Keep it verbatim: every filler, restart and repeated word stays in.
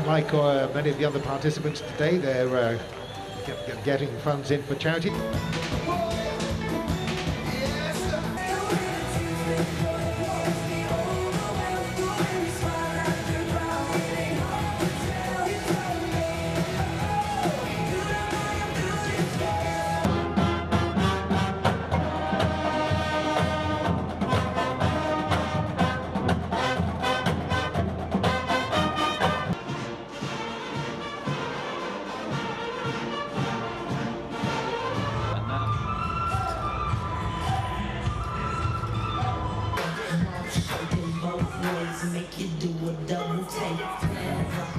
like uh, many of the other participants today, they're uh, get, getting funds in for charity. Both ways, make you do a double take.